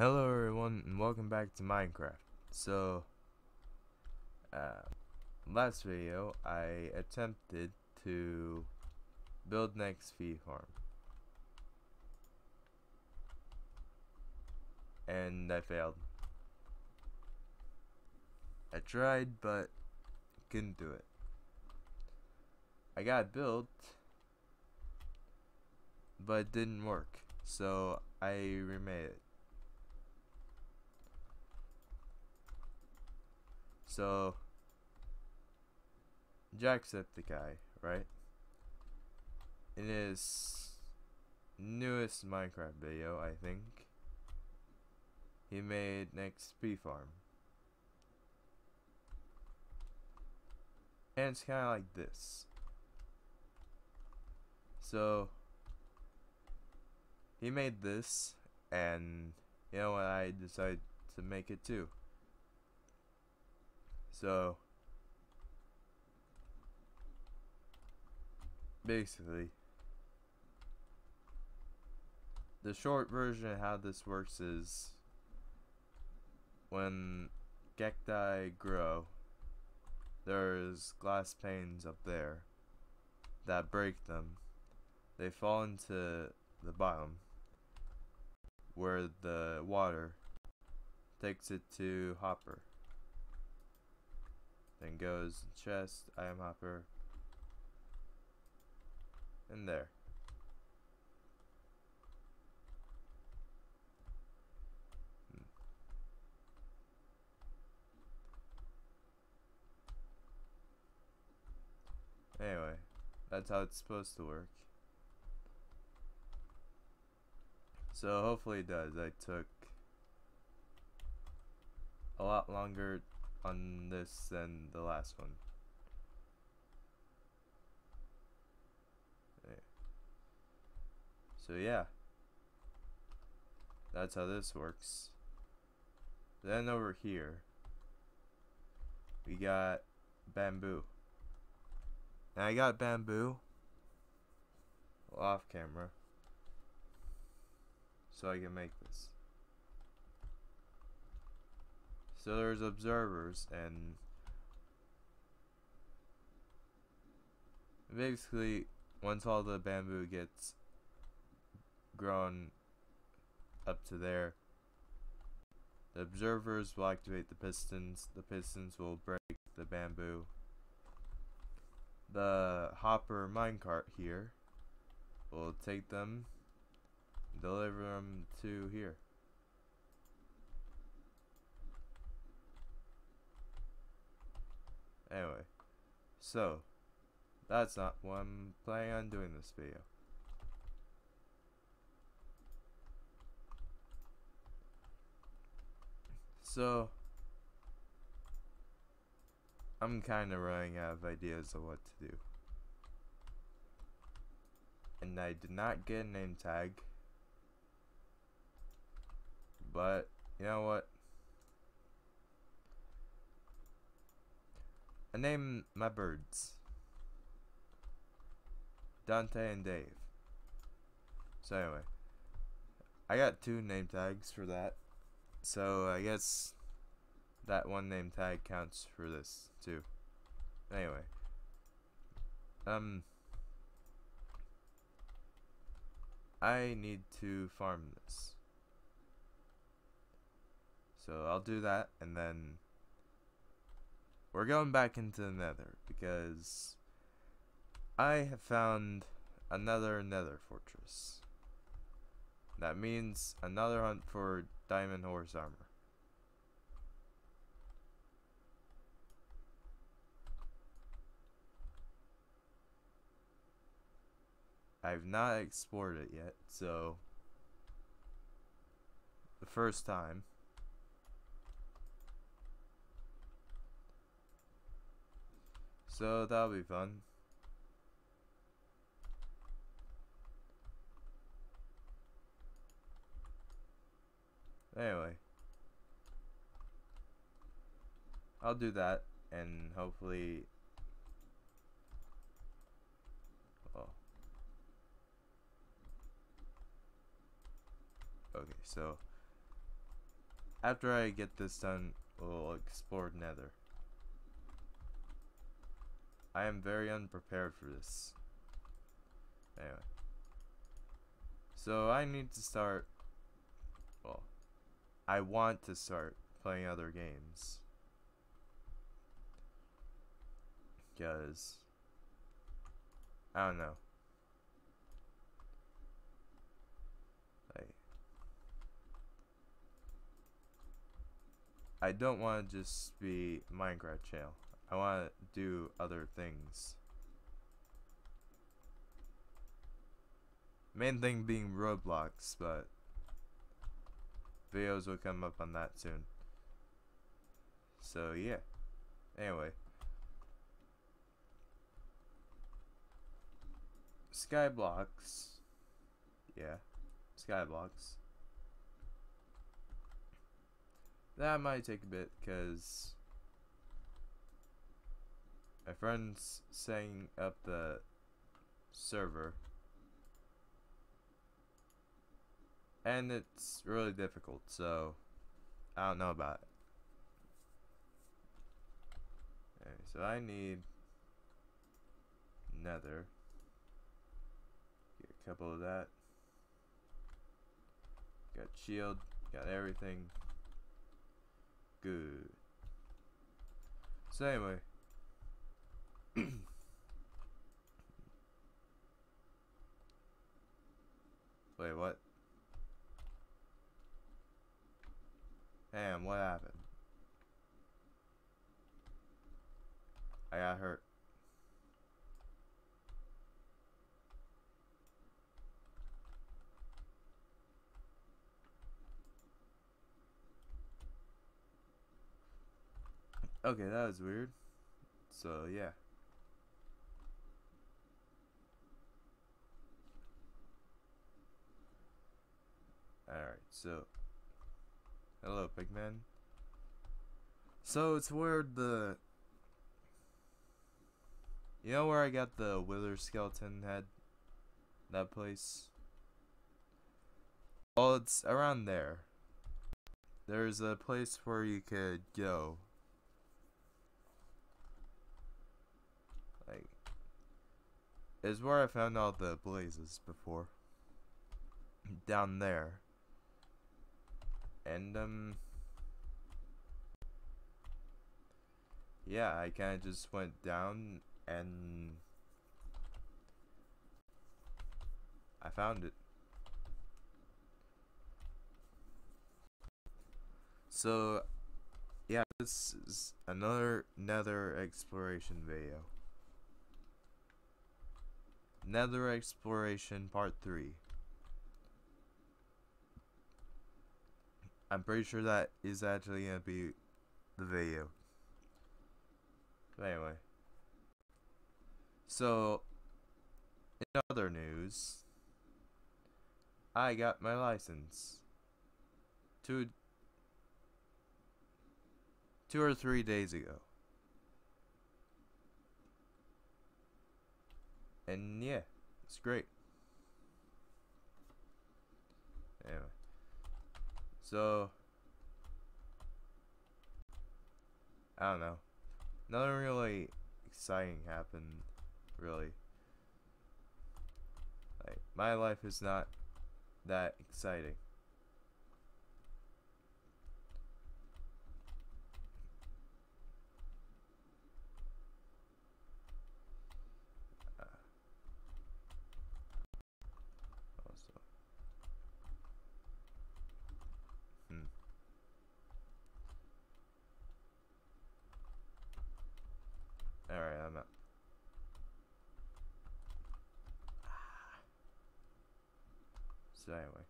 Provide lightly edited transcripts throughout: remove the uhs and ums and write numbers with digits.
Hello everyone and welcome back to Minecraft. So, uh, last video I attempted to build an XP farm. And I failed. I tried but couldn't do it. I got it built but it didn't work. So I remade it. So Jacksepticeye, right? In his newest Minecraft video, I think, he made an XP farm. And it's kinda like this. So he made this, and you know what, I decided to make it too. So basically, the short version of how this works is when cacti grow, there's glass panes up there that break them. They fall into the bottom where the water takes it to Hopper. Then goes chest, item hopper, and there. Anyway, that's how it's supposed to work. So hopefully it does. I took a lot longer on this than the last one. So yeah, that's how this works. Then over here, we got bamboo. Now I got bamboo off camera so I can make this. So there's observers, and basically once all the bamboo gets grown up to there, the observers will activate the pistons will break the bamboo. The hopper minecart here will take them, deliver them to here. Anyway, so that's not what I'm planning on doing this video. So I'm kinda running out of ideas of what to do. And I did not get a name tag. But you know what? I named my birds Dante and Dave. So anyway, I got 2 name tags for that. So I guess that 1 name tag counts for this too. Anyway, I need to farm this. So I'll do that, and then we're going back into the nether because I have found another nether fortress. That means another hunt for diamond horse armor. I've not explored it yet, so the first time. So that'll be fun. Anyway, I'll do that, and hopefully, oh, okay, so after I get this done, we'll explore Nether. I am very unprepared for this. Anyway. So I need to start, well, I want to start playing other games. Because, I don't know. I don't want to just be Minecraft channel. I want to do other things. Main thing being Roblox, but videos will come up on that soon. So yeah. Anyway. Skyblocks. Yeah. Skyblocks. That might take a bit because my friend's setting up the server and it's really difficult, so I don't know about it. Okay, so I need Nether. Get a couple of that. Got shield, got everything. Good. So anyway. Wait, what? Damn, what happened? I got hurt. Okay, that was weird. So, yeah. Alright, so. Hello, Pigman. So, it's where the. You know where I got the Wither skeleton head? That place? Well, it's around there. There's a place where you could go. Like, is where I found all the blazes before. Down there. And, yeah, I kinda just went down and I found it. So, yeah, this is another Nether exploration video. Nether exploration part 3. I'm pretty sure that is actually gonna be the video. But anyway. So, in other news, I got my license. Two or 3 days ago. And yeah, it's great. Anyway. So, I don't know. Nothing really exciting happened, really. Like, my life is not that exciting. Also. Alright, I'm out. So anyway.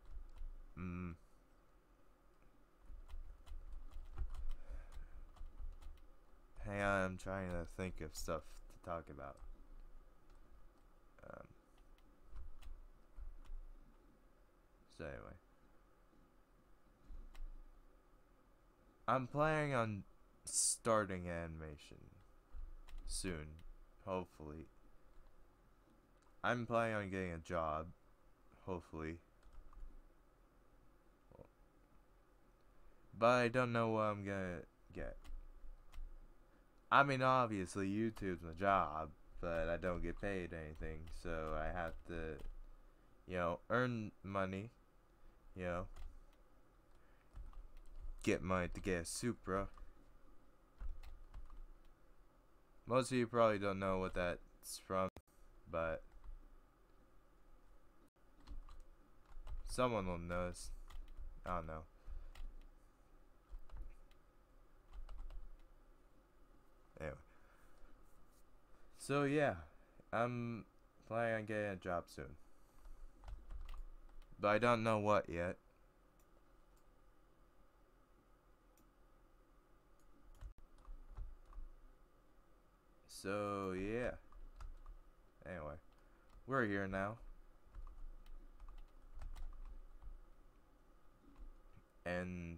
Hang on, I'm trying to think of stuff to talk about. So anyway. I'm planning on starting animation soon, hopefully. I'm planning on getting a job, hopefully. but I don't know what I'm gonna get. I mean, obviously YouTube's my job, but I don't get paid anything, so I have to, earn money, you know, get money to get a Supra. Most of you probably don't know what that's from, but someone will notice. I don't know. Anyway. So yeah, I'm planning on getting a job soon. But I don't know what yet. So yeah. Anyway, we're here now. And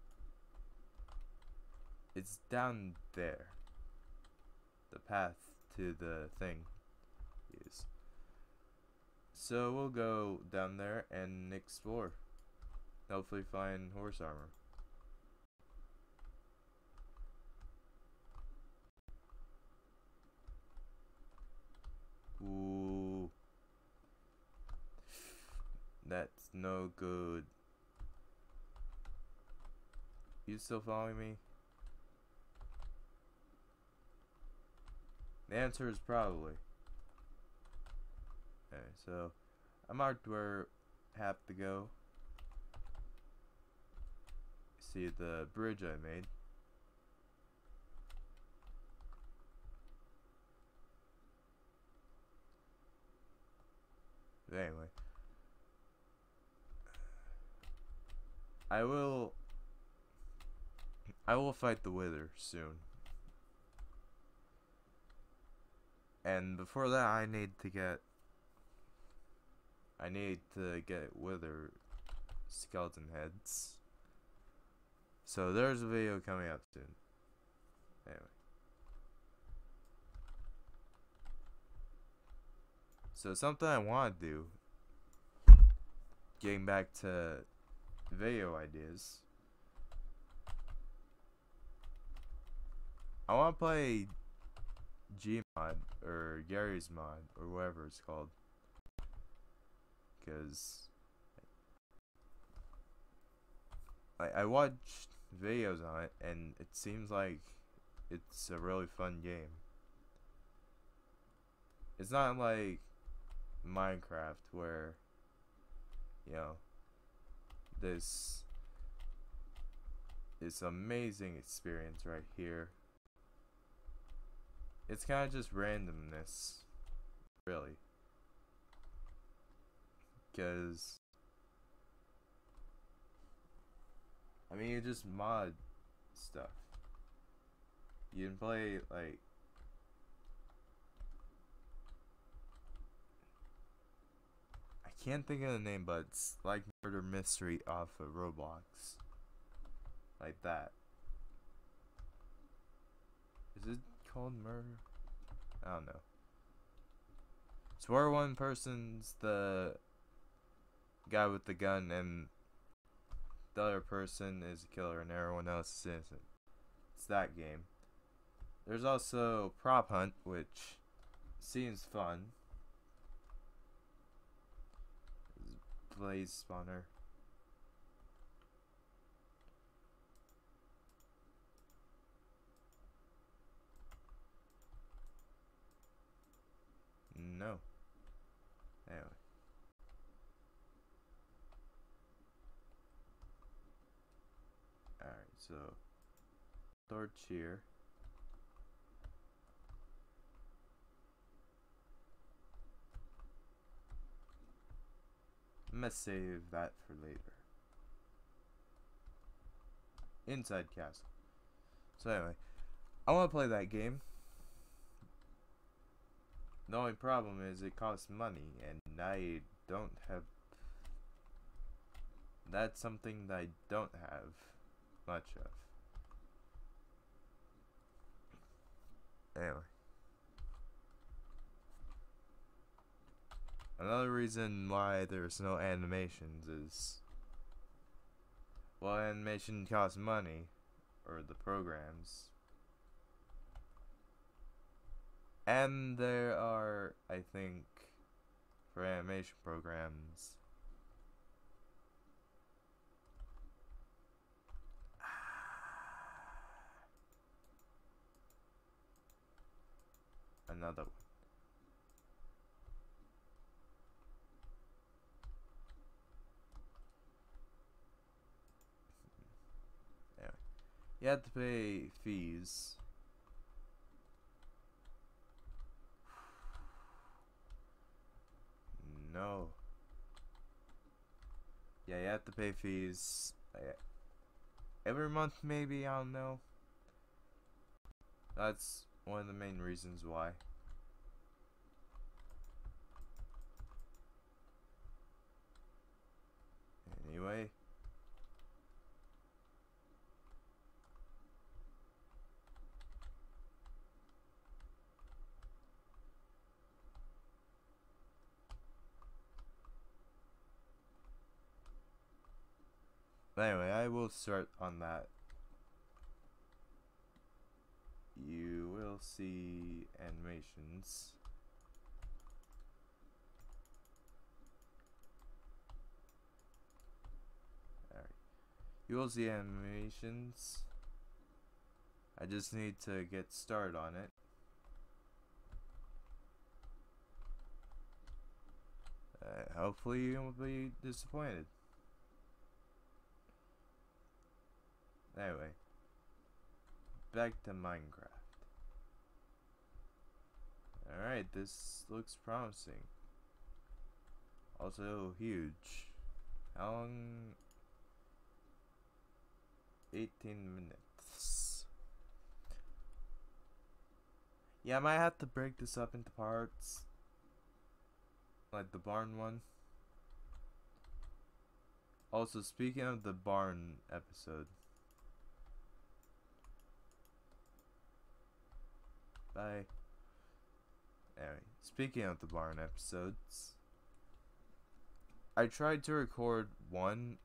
it's down there. The path to the thing is. So we'll go down there and explore. Hopefully find horse armor. Ooh. That's no good. You still following me? The answer is probably. Okay, so I marked where I have to go. See the bridge I made. But anyway, I will fight the Wither soon. And before that I need to get Wither skeleton heads. So there's a video coming up soon. Anyway. So something I want to do, getting back to video ideas, I want to play Gmod or Gary's Mod or whatever it's called, because I watched videos on it and it seems like it's a really fun game. It's not like Minecraft where this amazing experience right here. It's kind of just randomness, really, because I mean you just mod stuff. You can play like I can't think of the name, but it's like Murder Mystery off of Roblox. Like that. Is it called Murder? I don't know. It's where one person's the guy with the gun and the other person is a killer and everyone else is innocent. It's that game. There's also Prop Hunt, which seems fun. Blaze spawner. No. Anyway. Alright, so torch here. I'm gonna save that for later. Inside castle. So anyway, I want to play that game. The only problem is it costs money, and I don't have. That's something that I don't have much of. Anyway. Another reason why there's no animations is Well, animation costs money, or the programs. And there are, I think, for animation programs, another one. Anyway, you have to pay fees. No. Yeah, you have to pay fees every month, maybe. I don't know. That's one of the main reasons why. Anyway. Anyway, I will start on that. You will see animations. Alright. You will see animations. I just need to get started on it. Hopefully you won't be disappointed. Anyway, back to Minecraft. Alright, this looks promising. Also huge. How long? 18 minutes. Yeah, I might have to break this up into parts. Like the barn one. Also, speaking of the barn episode. Bye. Anyway, speaking of the barn episodes. I tried to record one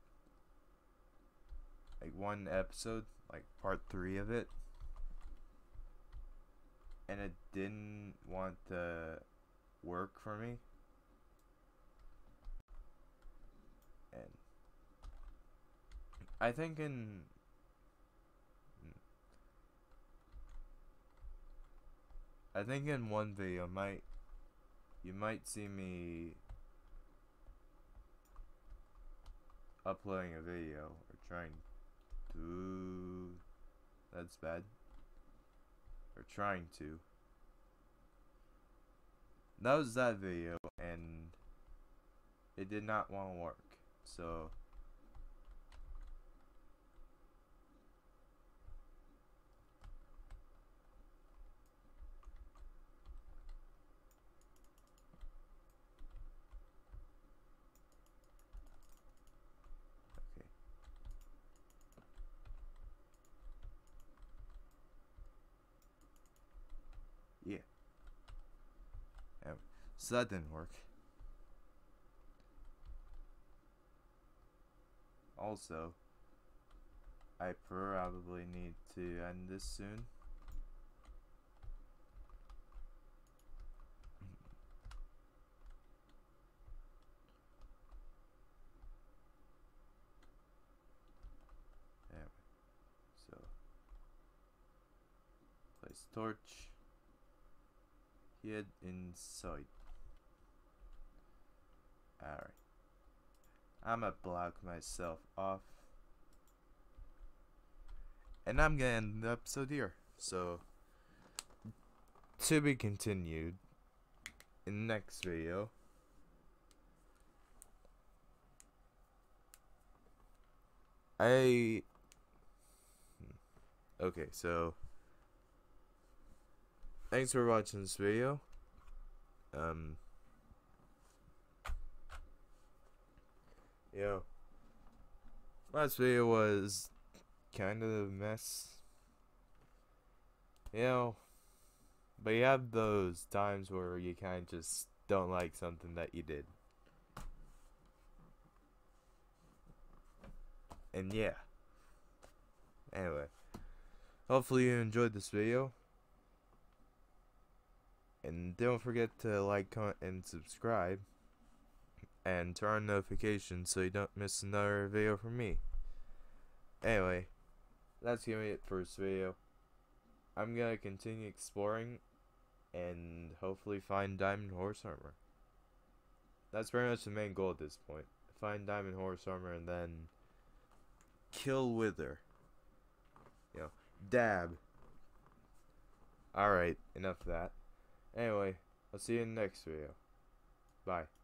episode, like part 3 of it. And it didn't want to work for me. And I think in one video you might see me uploading a video or trying to. That's bad. Or trying to. That was that video, and it did not want to work. So okay. Yeah. So that didn't work. Also, I probably need to end this soon. Anyway, so place torch. Hid inside. Alright. I'ma block myself off. And I'm gonna end the episode here. So, to be continued in the next video. Okay, so thanks for watching this video. Last video was kind of a mess. But you have those times where you kind of just don't like something that you did. And yeah. Anyway, hopefully you enjoyed this video. And don't forget to like, comment, and subscribe. And turn on notifications so you don't miss another video from me. Anyway, that's gonna be it for this video. I'm gonna continue exploring and hopefully find diamond horse armor. That's pretty much the main goal at this point. Find diamond horse armor and then kill Wither. You know, dab. Alright, enough of that. Anyway, I'll see you in the next video. Bye.